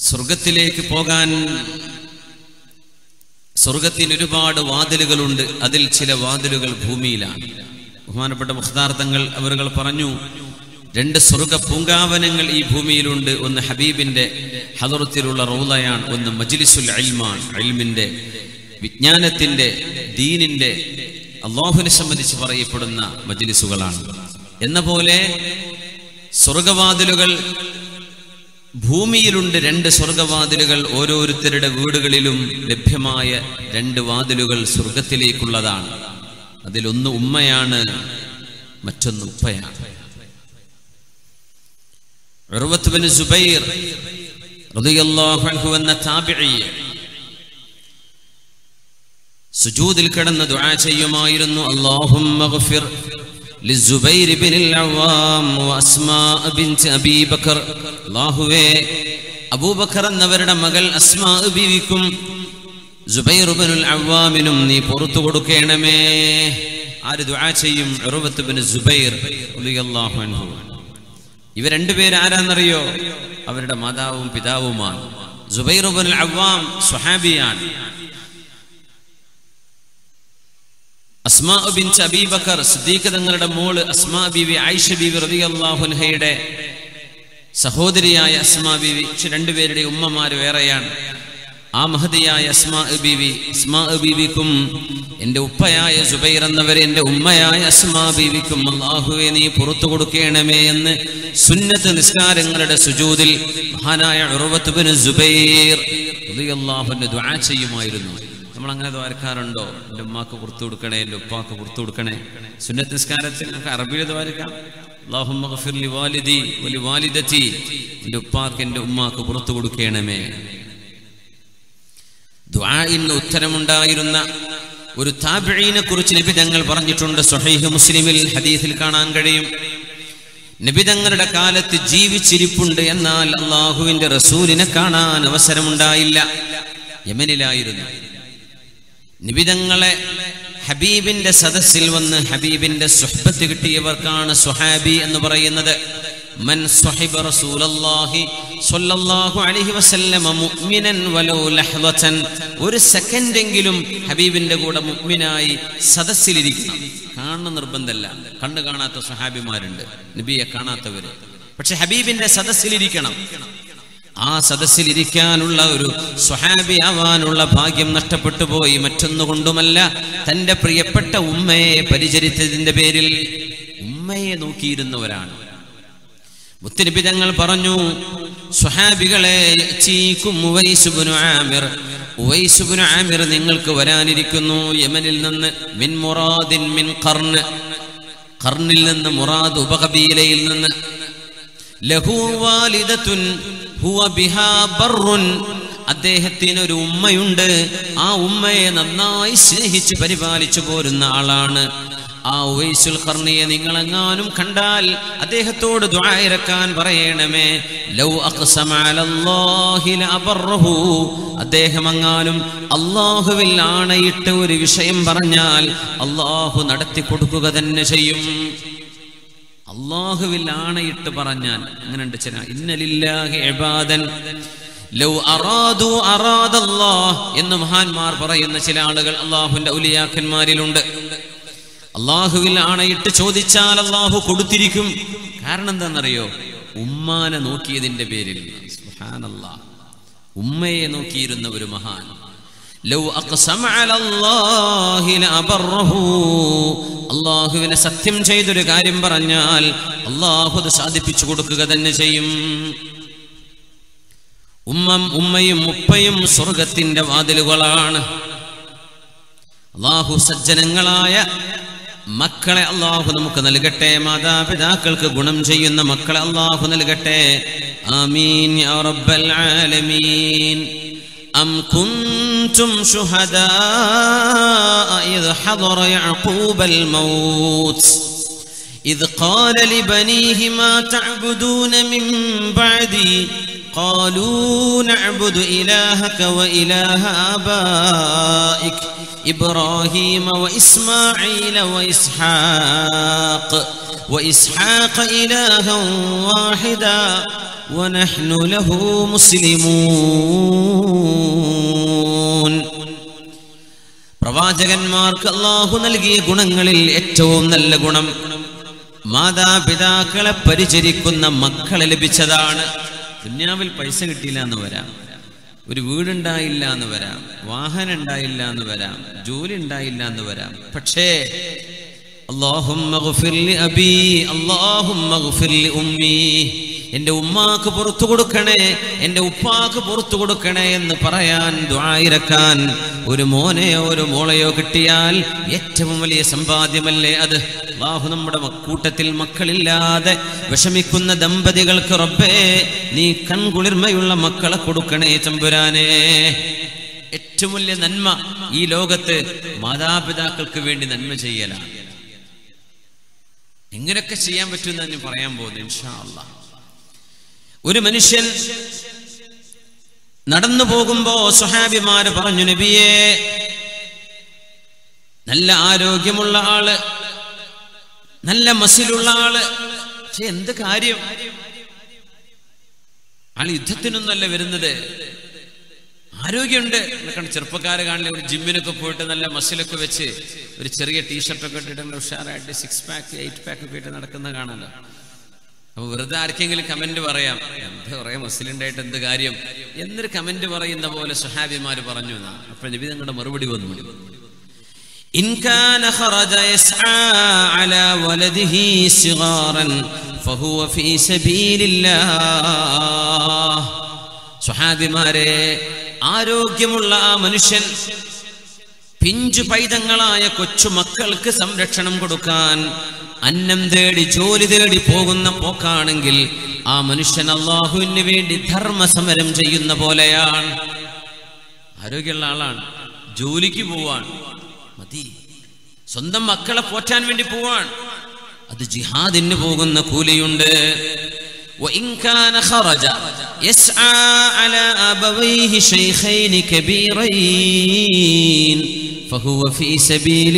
സ്വർഗത്തിലേക്ക് പോകാൻ സ്വർഗത്തിന് ഒരുപാട് വാതിലുകളുണ്ട്. അതിൽ ചില വാതിലുകൾ ഭൂമിയിലാണ്. ബഹുമാനപ്പെട്ട മുഖ്താർ തങ്ങൾ അവരുകൾ പറഞ്ഞു, 2 സ്വർഗ പൂങ്കാവനങ്ങൾ ഈ ഭൂമിയിലുണ്ട്. ഒന്ന് ഹബീബിന്റെ ഹദറത്തിലുള്ള റൗളയാണ്, ഒന്ന് മജ്ലിസുൽ ഇൽമാണ്, ഇൽമിന്റെ, വിജ്ഞാനത്തിന്റെ, ദീനിന്റെ, അല്ലാഹുവിനെ സംബന്ധിച്ച് പറയപ്പെടുന്ന മജ്ലിസുകളാണ്. എന്ന പോലെ സ്വർഗവാതിലുകൾ ഭൂമിയിലുണ്ട്. 2 സ്വർഗവാതിലുകൾ ഓരോരുത്തരുടെ വീടുകളിലും ലഭ്യമായ 2 വാതിലുകൾ സ്വർഗത്തിലേക്കുള്ളതാണ്. അതിലൊന്ന് ഉമ്മയാണ്, മറ്റൊന്ന് ഉപ്പയാണ്. ഉർവത്ത് ബിൻ സുബൈർ റളിയല്ലാഹു അൻഹു എന്ന താബിഈ സുജൂദിൽ കിടന്ന് ദുആ ചെയ്യുമായിരുന്നു. അല്ലാഹുമ്മ ഗ്ഫിർ ലിസുബൈർ ബിനിൽ അവ്വാം വഅസ്മാ ബിൻത് അബീ ബക്കർ. അല്ലാഹുവേ, അബൂബക്കർ എന്നവരുടെ മകൾ അസ്മാ ബീവിക്കും സുബൈർ ഇബ്നുൽ അവ്വാമിനും നീ പുറത്തു കൊടുക്കണമേ. ആര് ദുആ ചെയ്യും? ഉർവത്ത് ബിൻ സുബൈർ റളിയല്ലാഹു അൻഹു. ഇവർ 2 പേര് ആരാന്നറിയോ? അവരുടെ മാതാവും പിതാവുമാണ്. സുബൈർ ഇബ്നുൽ അവ്വാം സ്വഹാബിയാണ്. അസ്മാ ബിൻത് അബീ ബക്കർ സിദ്ദീഖ് തങ്ങളുടെ മോള് അസ്മാ ബീവി ആയിഷ ബീവി റളിയല്ലാഹു അൻഹയുടെ സഹോദരിയായ അസ്മാ ബീവി. 2 പേരുടെ ഉമ്മമാര് വേറെയാണ്. ആ മഹദിയായ അസ്മാ ബീവിക്കും എന്റെ ഉപ്പയായ സുബൈർ എന്നവരെ എന്റെ ഉമ്മയായ അസ്മാ ബീവിക്കും അല്ലാഹുവേ നീ പുറത്തു കൊടുക്കണമേ എന്ന് സുന്നത്ത് നിസ്കാരങ്ങളുടെ സുജൂദിൽ മഹാനായ ഉർവത്ത് ബിൻ സുബൈർ റളിയല്ലാഹു അൻഹു ദുആ ചെയ്യുമായിരുന്നു. നമ്മൾ അങ്ങനെ ദ്വാരക്കാറുണ്ടോ? എൻ്റെ ഉമ്മാക്ക് പുറത്തു കൊടുക്കണേ, എൻ്റെ ഉപ്പാക്ക് പുറത്തു കൊടുക്കണേ. സുന്നത്ത് നിസ്കാരത്തിൽ നമുക്ക് അറബിയിൽ ദ്വാരക്കാം. അല്ലാഹുമ്മ ഗ്ഫിർ ലിവാലിദി വലിവാലിദതി, എൻ്റെ ഉപ്പാക്ക് എൻ്റെ ഉമ്മാക്ക് പുറത്തു കൊടുക്കണമേ. ദുആഇന് ഉത്തരമുണ്ടായിരുന്ന ഒരു താബിഈനെ കുറിച്ച് നബി തങ്ങൾ പറഞ്ഞിട്ടുണ്ട്. സ്വഹീഹ് മുസ്ലിമിൽ ഹദീസിൽ കാണാൻ കഴിയും. നബി തങ്ങളുടെ കാലത്ത് ജീവിച്ചിരിപ്പുണ്ട്, എന്നാൽ അല്ലാഹുവിന്റെ റസൂലിനെ കാണാൻ അവസരമുണ്ടായില്ല. യമനിലായിരുന്നു. നബി തങ്ങളെ ഹബീബിന്റെ സദസ്സിൽ വന്ന് ഹബീബിന്റെ സുഹ്ബത്ത് കിട്ടിയവർക്കാണ് സ്വഹാബി എന്ന് പറയുന്നത്. മൻ സ്വഹിബ റസൂലല്ലാഹി സ്വല്ലല്ലാഹു അലൈഹി വസല്ലമ മുഅ്മിനൻ വലൗ ലഹ്ളതൻ, ഒരു സെക്കൻഡെങ്കിലും ഹബീബിന്റെ കൂടെ മുഅ്മിനായി സദസ്സിലിരിക്കണം. കാണുന്ന നിർബന്ധമല്ല. കണ്ണു കാണാത്ത സ്വഹാബിമാരുണ്ട്, നബിയെ കാണാത്തവര്. പക്ഷെ ഹബീബിന്റെ സദസ്സിലിരിക്കണം. ആ സദസ്സിലിരിക്കാനുള്ള ഒരു സ്വഹാബി ആവാനുള്ള ഭാഗ്യം നഷ്ടപ്പെട്ടു പോയി. മറ്റൊന്നുകൊണ്ടുമല്ല, തന്റെ പ്രിയപ്പെട്ട ഉമ്മയെ പരിചരിച്ചതിന്റെ പേരിൽ ഉമ്മയെ നോക്കിയിരുന്നവരാണ്. മുത്തുനബി തങ്ങൾ പറഞ്ഞു, സ്വഹാബികളെ, ഉവൈസ് ഇബ്നു ആമിർ നിങ്ങൾക്ക് വരാനിരിക്കുന്നു യമനിൽ നിന്ന്. മിൻ മുറാദിൻ മിൻ ഖർൻ, ഖർനിൽ നിന്ന്, മുറാദ് ഉപകബീലയിൽ നിന്ന്. ലഹു വാലിദത്തുൻ ഹുവ ബിഹാ ബർറുൻ, അദ്ദേഹത്തിന് ഒരു ഉമ്മയുണ്ട്. ആ ഉമ്മയെ നന്നായി സ്നേഹിച്ച് പരിപാലിച്ചു പോരുന്ന ആളാണ്. ആ ഉവൈസുൽ ഖർനിയെ നിങ്ങളെങ്ങാനും കണ്ടാൽ അദ്ദേഹത്തോട് ദുആ ഇറക്കാൻ പറയണമേ. ലൗ അഖ്സമ അലല്ലാഹി ലഅബറഹു, അദ്ദേഹം എങ്ങാനും അല്ലാഹുവിൽ ആണയിട്ട് ഒരു വിഷയം പറഞ്ഞാൽ അല്ലാഹു നടത്തി കൊടുക്കുക തന്നെ ചെയ്യും. അല്ലാഹുവിൽ ആണയിട്ട് പറഞ്ഞാൽ അങ്ങനെയുണ്ട് ചില. ഇന്നലില്ലാഹി ഇബാദൻ ലൗ അറാദു അറാദല്ലാഹ് എന്ന് മഹാന്മാർ പറയുന്ന ചില ആളുകൾ അല്ലാഹുവിന്റെ ഔലിയാക്കന്മാരിലുണ്ട്. അല്ലാഹുവിൽ ആണയിട്ട് ചോദിച്ചാൽ അല്ലാഹു കൊടുത്തിരിക്കും. കാരണം എന്താണെന്നറിയോ? ഉമ്മാനെ നോക്കിയതിന്റെ പേരിൽ. സുബ്ഹാനല്ലാഹ്, ഉമ്മയെ നോക്കിയിരുന്ന ഒരു മഹാൻ. ലൗ അഖ്സമ അലല്ലാഹി ലഅബറഹു, അല്ലാഹുവിനെ സത്യം ചെയ്തൊരു കാര്യം പറഞ്ഞാൽ അല്ലാഹു അത് സാധിപ്പിച്ചു കൊടുക്കുക തന്നെ ചെയ്യും. ഉമ്മയും ഉപ്പയും സ്വർഗത്തിന്റെ വാതിലുകളാണ്. അല്ലാഹു സജ്ജനങ്ങളായ മക്കളെ അല്ലാഹു നമുക്ക് നൽകട്ടെ. മാതാപിതാക്കൾക്ക് ഗുണം ചെയ്യുന്ന മക്കളെ അല്ലാഹു നൽകട്ടെ. ആമീൻ യാ റബ്ബൽ ആലമീൻ. أم كنتم شهداء إذ حضر يعقوب الموت إذ قال لبنيه ما تعبدون من بعدي قالوا نعبد إلهك وإله آبائك إبراهيم وإسماعيل وإسحاق إلها واحدا ونحن له مسلمون. പ്രവാചകന്മാർക്ക് അല്ലാഹു നൽകിയ ഗുണങ്ങളിൽ ഏറ്റവും നല്ല ഗുണം മാതാപിതാക്കളെ പരിചരിക്കുന്ന മക്കളെ ലഭിച്ചതാണ്. ദുനിയാവിൽ പൈസ കിട്ടിയില്ല എന്ന് വരാം, ഒരു വീടുണ്ടായില്ല എന്ന് വരാം, വാഹനം ഉണ്ടായില്ല എന്ന് വരാം, ജോലി ഉണ്ടായില്ല എന്ന് വരാം. പക്ഷേ അല്ലാഹുമ്മ ഗ്ഫിർ ലി അബീ, അല്ലാഹുമ്മ ഗ്ഫിർ ലി ഉമ്മീ, എൻ്റെ ഉമ്മാക്ക് പുറത്തു കൊടുക്കണേ, എൻ്റെ ഉപ്പാക്ക് പുറത്തു കൊടുക്കണേ എന്ന് പറയാൻ, ദുആയിരക്കാൻ ഒരു മോനെയോ ഒരു മോളെയോ കിട്ടിയാൽ ഏറ്റവും വലിയ സമ്പാദ്യമല്ലേ അത്? അല്ലാഹു നമ്മുടെ കൂട്ടത്തിൽ മക്കളില്ലാതെ വിഷമിക്കുന്ന ദമ്പതികൾക്ക് റബ്ബേ നീ കൺകുളിർമയുള്ള മക്കളെ കൊടുക്കണേ തമ്പുരാനേ. ഏറ്റവും വലിയ നന്മ ഈ ലോകത്ത് മാതാപിതാക്കൾക്ക് വേണ്ടി നന്മ ചെയ്യലാണ്. എങ്ങനെയൊക്കെ ചെയ്യാൻ പറ്റുമെന്ന് ഞാൻ പറയാൻ പോകുന്നു ഇൻഷാ അല്ലാഹ്. ഒരു മനുഷ്യൻ നടന്നു പോകുമ്പോ സ്വഹാബിമാര് പറഞ്ഞു, നബിയേ, നല്ല ആരോഗ്യമുള്ള ആള്, നല്ല മസിലുള്ള ആള്, പക്ഷെ എന്ത് കാര്യം, ആള് യുദ്ധത്തിനൊന്നല്ല വരുന്നത്, ആരോഗ്യമുണ്ട്. ചെറുപ്പക്കാര് കാണില്ല, ഒരു ജിമ്മിനൊക്കെ പോയിട്ട് നല്ല മസിലൊക്കെ വെച്ച് ഒരു ചെറിയ ടീഷർട്ടൊക്കെ ഇട്ടിട്ട് ഉഷാറായിട്ട് 6 പാക്ക് 8 പാക്ക് ഒക്കെ ഇട്ട് നടക്കുന്ന കാണാലോ. അപ്പൊ വെറുതെ ആർക്കെങ്കിലും കമന്റ് പറയാം, എന്താ പറയാ മസിലുണ്ടായിട്ട് എന്ത് കാര്യം എന്നൊരു കമന്റ് പറയുന്ന പോലെ സ്വഹാബിമാര് പറഞ്ഞു. അപ്പൊ നബി തങ്ങളുടെ മറുപടി വന്നു, ഇൻ കാന ഖറജ യസ്ആ അലാ വലദിഹി സിഗാറൻ ഫഹുവ ഫീ സബീലില്ലാഹ്. സ്വഹാബിമാരെ, ആരോഗ്യമുള്ള ആ മനുഷ്യൻ പിഞ്ചു പൈതങ്ങളായ കൊച്ചു മക്കൾക്ക് സംരക്ഷണം കൊടുക്കാൻ അന്നം തേടി ജോലി തേടി പോകുന്ന പോക്കാണെങ്കിൽ ആ മനുഷ്യൻ അല്ലാഹുവിന് വേണ്ടി ധർമ്മസമരം ചെയ്യുന്ന പോലെയാണ്. ആരോഗ്യമുള്ള ആളാണ്, ജോലിക്ക് പോവാൻ മതി, സ്വന്തം മക്കളെ പോറ്റാൻ വേണ്ടി പോവാൻ, അത് ജിഹാദിന് പോകുന്ന കൂലിയുണ്ട്. وإن كان خرج يسعى على أبويه شيخين كبيرين فهو في سبيل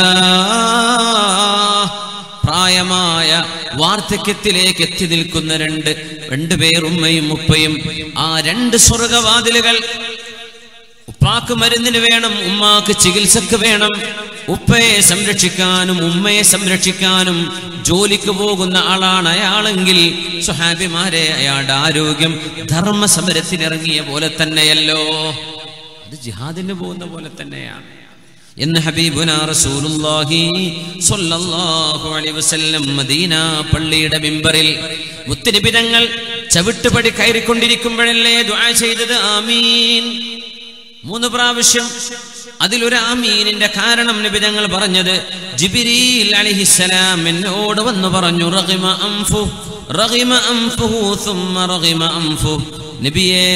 الله. പ്രായമായ വാർദ്ധക്യത്തിലേക്ക് എത്തി നിൽക്കുന്ന രണ്ട് പേർ, ഉമ്മയും ഉപ്പയും, ആ രണ്ട് സ്വർഗവാതിലുകൾ. ഉപ്പാക്ക് മരുന്നിന് വേണം, ഉമ്മാക്ക് ചികിത്സക്ക് വേണം. ഉപ്പയെ സംരക്ഷിക്കാനും ഉമ്മയെ സംരക്ഷിക്കാനും ജോലിക്ക് പോകുന്ന ആളാണ് അയാളെങ്കിൽ സ്വഹാബിമാരെ, അയാളുടെ ആരോഗ്യം ധർമ്മസമരത്തിനിറങ്ങിയ പോലെ തന്നെയല്ലോ, അത് ജിഹാദിന് പോകുന്ന പോലെ തന്നെയാണ് എന്ന് ഹബീബുനാ റസൂലുള്ളാഹി സ്വല്ലല്ലാഹു അലൈഹി വസല്ലം മദീന പള്ളിയുടെ മിമ്പറിൽ മുത്തുനബി തങ്ങൾ ചവിട്ടുപടി കയറിക്കൊണ്ടിരിക്കുമ്പോഴല്ലേ ദുആ ചെയ്തത്, ആമീൻ 3 പ്രാവശ്യം. അതിലൊരു ആമീനിന്റെ കാരണം നബി തങ്ങൾ പറഞ്ഞത്, ജിബ്രീൽ അലൈഹിസ്സലാം എന്നോട് വന്നു പറഞ്ഞു, റഗിമ അൻഫുഹു സുമ്മ റഗിമ അൻഫു. നബിയേ,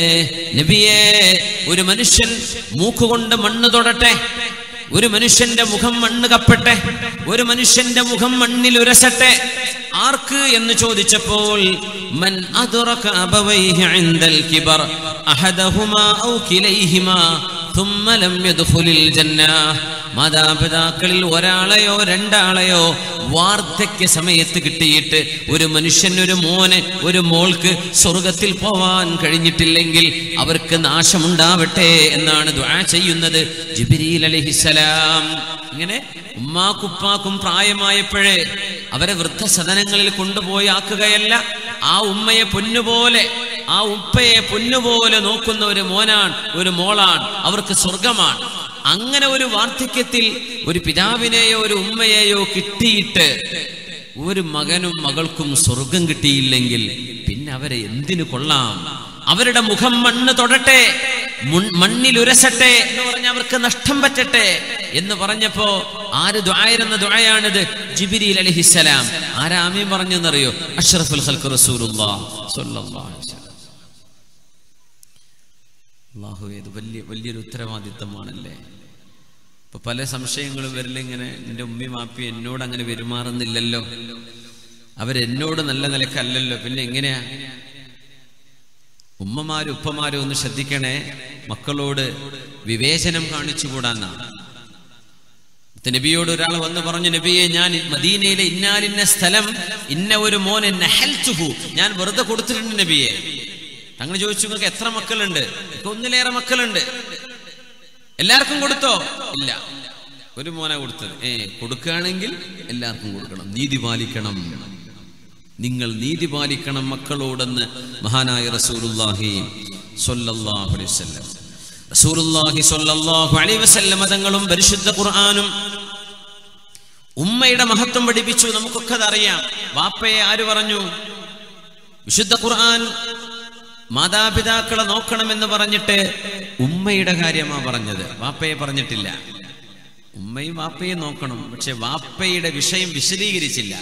ഒരു മനുഷ്യൻ മൂക്കുകൊണ്ട് മണ്ണ് തൊടട്ടെ, ഒരു മനുഷ്യന്റെ മുഖം മണ്ണ് കപ്പട്ടെ, ഒരു മനുഷ്യന്റെ മുഖം മണ്ണിൽ ഉരസട്ടെ. ആർക്ക് എന്ന് ചോദിച്ചപ്പോൾ, മൻ അദ്റക അബവൈഹി ഇൻദൽ കിബർ അഹദഹുമാ ഔ കിലൈഹിമാ ثم لم يدخل الجنة. മാതാപിതാക്കളിൽ ഒരാളെയോ രണ്ടാളെയോ വാർദ്ധക്യ സമയത്ത് കിട്ടിയിട്ട് ഒരു മനുഷ്യൻ, ഒരു മോന് ഒരു മോൾക്ക് സ്വർഗത്തിൽ പോവാൻ കഴിഞ്ഞിട്ടില്ലെങ്കിൽ അവർക്ക് നാശമുണ്ടാവട്ടെ എന്നാണ് ദുആ ചെയ്യുന്നത് ജിബ്രീൽ അലൈഹിസ്സലാം. ഇങ്ങനെ ഉമ്മാക്കുപ്പാക്കും പ്രായമായപ്പോഴേ അവരെ വൃദ്ധസദനങ്ങളിൽ കൊണ്ടുപോയി ആക്കുകയല്ല, ആ ഉമ്മയെ പൊന്നുപോലെ, ആ ഉപ്പയെ പൊന്നുപോലെ നോക്കുന്ന ഒരു മോനാണ്, ഒരു മോളാണ്, അവർക്ക് സ്വർഗമാണ്. അങ്ങനെ ഒരു വാർദ്ധക്യത്തിൽ ഒരു പിതാവിനെയോ ഒരു ഉമ്മയെയോ കിട്ടിയിട്ട് ഒരു മകനും മകൾക്കും സ്വർഗം കിട്ടിയില്ലെങ്കിൽ പിന്നെ അവരെ എന്തിനു കൊള്ളാം? അവരുടെ മുഖം മണ്ണ് തൊടട്ടെ, മണ്ണിൽ ഉരസട്ടെ എന്ന് പറഞ്ഞ അവർക്ക് നഷ്ടം പറ്റട്ടെ എന്ന് പറഞ്ഞപ്പോ ആര് ദുആയിരുന്ന ദുആയാണിത്? ജിബ്രീൽ അലൈഹിസ്സലാം. ആരാ ആമീൻ പറഞ്ഞെന്നറിയോ? അഷ്റഫുൽ ഖൽഖ് റസൂലുള്ളാഹി സ്വല്ലല്ലാഹു അലൈഹി വസല്ലം. അല്ലാഹുവേ, ഇത് വലിയൊരു ഉത്തരവാദിത്തമാണല്ലേ. ഇപ്പൊ പല സംശയങ്ങളും വരില്ല, ഇങ്ങനെ എൻ്റെ ഉമ്മയും വാപ്പി എന്നോട് അങ്ങനെ പെരുമാറുന്നില്ലല്ലോ, അവരെന്നോട് നല്ല നിലക്കല്ലല്ലോ, പിന്നെ എങ്ങനെയാ? ഉമ്മമാരും ഉപ്പമാരും ഒന്ന് ശ്രദ്ധിക്കണേ, മക്കളോട് വിവേചനം കാണിച്ചുകൂടാന്നാ. നബിയോട് ഒരാൾ വന്ന് പറഞ്ഞു, നബിയെ, ഞാൻ മദീനയിലെ ഇന്നാലിന്ന സ്ഥലം ഇന്ന ഒരു മോനെ നഹൽതുഹു, ഞാൻ വെറുതെ കൊടുത്തിട്ടുണ്ട് നബിയെ. തങ്ങൾ ചോദിച്ചു, നിങ്ങൾക്ക് എത്ര മക്കളുണ്ട്? ഒന്നിലേറെ മക്കളുണ്ട്. എല്ലാവർക്കും കൊടുത്തോ? ഇല്ല, ഒരു മോനെ കൊടുത്തത്. കൊടുക്കുകയാണെങ്കിൽ എല്ലാവർക്കും കൊടുക്കണം, നീതി പാലിക്കണം, നിങ്ങൾ നീതി പാലിക്കണം മക്കളോടെന്ന് മഹാനായ റസൂലുള്ളാഹി സ്വല്ലല്ലാഹു അലൈഹി വസല്ലം റസൂലുള്ളാഹി സ്വല്ലല്ലാഹു അലൈഹി വസല്ലം തങ്ങളും പരിശുദ്ധ ഖുർആനും ഉമ്മയുടെ മഹത്വം പഠിപ്പിച്ചു. നമുക്കൊക്കെ അതറിയാം. വാപ്പയെ ആര് പറഞ്ഞു? വിശുദ്ധ ഖുർആൻ മാതാപിതാക്കളെ നോക്കണമെന്ന് പറഞ്ഞിട്ട് ഉമ്മയുടെ കാര്യമാ പറഞ്ഞത്, വാപ്പയെ പറഞ്ഞിട്ടില്ല. ഉമ്മയും വാപ്പയെ നോക്കണം, പക്ഷെ വാപ്പയുടെ വിഷയം വിശദീകരിച്ചില്ല.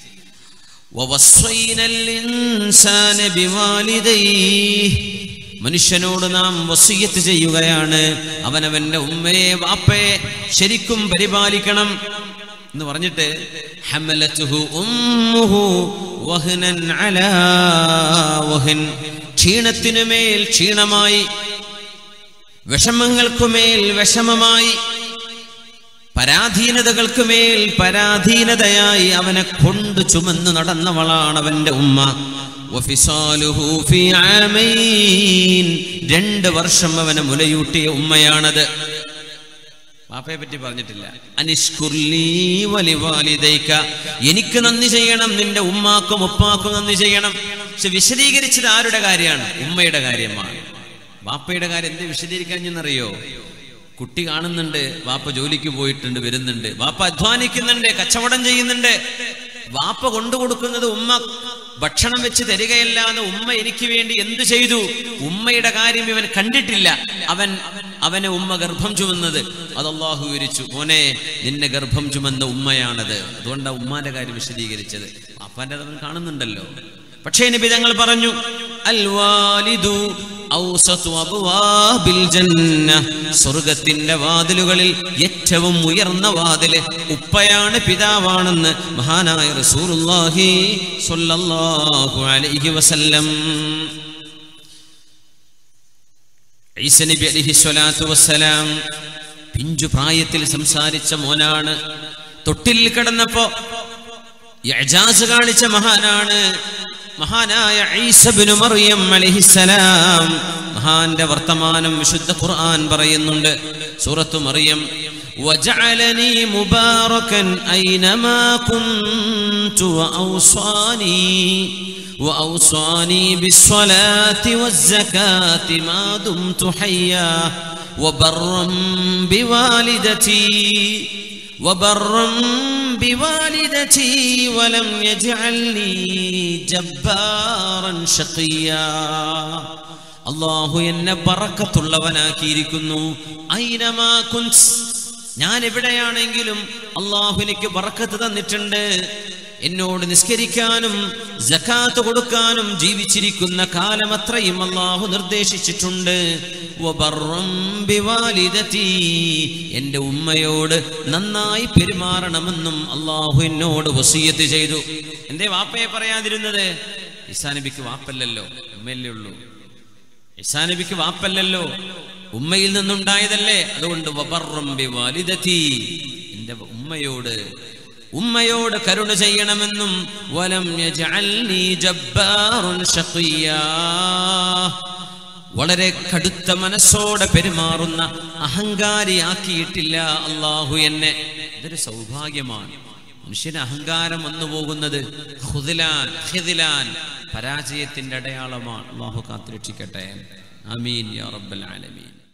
മനുഷ്യനോട് നാം വസിയ്യത്ത് ചെയ്യുകയാണ്, അവനവന്റെ ഉമ്മയെ വാപ്പയെ ശരിക്കും പരിപാലിക്കണം എന്ന് പറഞ്ഞിട്ട് ഹമലതുഹു ഉമ്മുഹു വഹ്നൻ അലാ വഹ്ൻ, ക്ഷീണത്തിനുമേൽ ക്ഷീണമായി, വിഷമങ്ങൾക്കുമേൽ വിഷമമായി, പരാധീനതകൾക്കുമേൽ പരാധീനതയായി അവനെ കൊണ്ട് ചുമന്നു നടന്നവളാണ് അവന്റെ ഉമ്മ. വഫിസാലുഹു ഫീ ആമൈൻ, 2 വർഷം അവനെ മുലയൂട്ടിയ ഉമ്മയാണത്. വാപ്പയെ പറ്റി പറഞ്ഞിട്ടില്ല. അനിഷ്കുർലി വലിവാലിദൈക, എനിക്ക് നന്ദി ചെയ്യണം, നിന്റെ ഉമ്മാക്കും ഉപ്പാക്കും നന്ദി ചെയ്യണം. പക്ഷെ വിശദീകരിച്ചത് ആരുടെ കാര്യമാണ്? ഉമ്മയുടെ കാര്യമാണ്. വാപ്പയുടെ കാര്യം എന്ത് വിശദീകരിക്കാഞ്ഞെന്നറിയോ? കുട്ടി കാണുന്നുണ്ട്, വാപ്പ ജോലിക്ക് പോയിട്ടുണ്ട്, വരുന്നുണ്ട്, വാപ്പ അധ്വാനിക്കുന്നുണ്ട്, കച്ചവടം ചെയ്യുന്നുണ്ട്, വാപ്പ കൊണ്ടുകൊടുക്കുന്നത് ഉമ്മ ഭക്ഷണം വെച്ച് തരികയല്ലാതെ ഉമ്മ എനിക്ക് വേണ്ടി എന്തു ചെയ്തു? ഉമ്മയുടെ കാര്യം ഇവൻ കണ്ടിട്ടില്ല. അവന് ഉമ്മ ഗർഭം ചുമന്നത് അത് അല്ലാഹു വിവരിച്ചു. മോനെ, നിന്നെ ഗർഭം ചുമന്ന ഉമ്മയാണത്. അതുകൊണ്ടാണ് ഉമ്മാന്റെ കാര്യം വിശദീകരിച്ചത്. വാപ്പാന്റെ അവൻ കാണുന്നുണ്ടല്ലോ. പക്ഷേ നബി തങ്ങൾ പറഞ്ഞു, അൽ വാലിദു ഔസതു അബ്വാബിൽ ജന്ന, സ്വർഗ്ഗത്തിന്റെ വാതിലുകളിൽ ഏറ്റവും ഉയർന്ന വാതില് ഉപ്പയാണ്, പിതാവാണെന്ന് മഹാനായ റസൂലുള്ളാഹി സ്വല്ലല്ലാഹു അലൈഹി വസല്ലം. ഈസ നബി അലൈഹി സ്വലാത്തു വസ്സലാം പിഞ്ചു പ്രായത്തിൽ സംസാരിച്ച മോനാണ്. തൊട്ടിൽ കിടന്നപ്പോ ഇഅ്ജാസ് കാണിച്ച മഹാനാണ് മഹാനായ ഈസ ഇബ്നു മറിയം അലൈഹിസ്സലാം. മഹാന്റെ വർത്തമാനം വിശുദ്ധ ഖുർആൻ പറയുന്നുണ്ട്. സൂറത്തു മറിയം, വജഅലനി മുബാറകൻ ഐനമാ കുൻതു വഔസാനി ബിസ്സലാത്തി വസ്സകാത്തി മാ ദുംതു ഹയ്യാ വബർറൻ بوالدتي ولم يجعلني جبارا شقيا. അല്ലാഹു എന്നെ ബറക്കത്തുള്ളവനാക്കിയിരിക്കുന്നു. ഐനമാ കുൻത്, ഞാൻ എവിടെയാണെങ്കിലും അല്ലാഹു എനിക്ക് ബറക്കത്ത് തന്നിട്ടുണ്ട്. എന്നോട് നിസ്കരിക്കാനും സകാത്ത് കൊടുക്കാനും ജീവിച്ചിരിക്കുന്ന കാലം അത്രയും അല്ലാഹു നിർദ്ദേശിച്ചിട്ടുണ്ട്. വബർറൻ ബിവാലിദതി, എൻ്റെ ഉമ്മയോട് നന്നായി പെരുമാറണമെന്നും അല്ലാഹു എന്നോട് വസിയ്യത്ത് ചെയ്തു. എന്തേ വാപ്പയെ പറയാതിരുന്നത്? ഈസാ നബിക്ക് വാപ്പല്ലല്ലോ, ഉമ്മയല്ലേ ഉള്ളൂ. ഈസാ നബിക്ക് വാപ്പല്ലല്ലോ, ഉമ്മയിൽ നിന്നുണ്ടായതല്ലേ. അതുകൊണ്ട് വബർറൻ ബിവാലിദതി, എൻ്റെ ഉമ്മയോട് കരുണ ചെയ്യണമെന്നും വലം യജഅൽനി ജബ്ബാറുൻ ശഖിയാ, വളരെ കടുത്ത മനസ്സോടെ പെരുമാറുന്ന അഹങ്കാരിയാക്കിയിട്ടില്ല അല്ലാഹു എന്നെ. ഇതൊരു സൗഭാഗ്യമാണ്. മനുഷ്യന് അഹങ്കാരം വന്നു പോകുന്നത് ഖിദ്ലാൻ പരാജയത്തിന്റെ അടയാളമാണ്. അല്ലാഹു കാത്തുരക്ഷിക്കട്ടെ. ആമീൻ യാ റബ്ബൽ ആലമീൻ.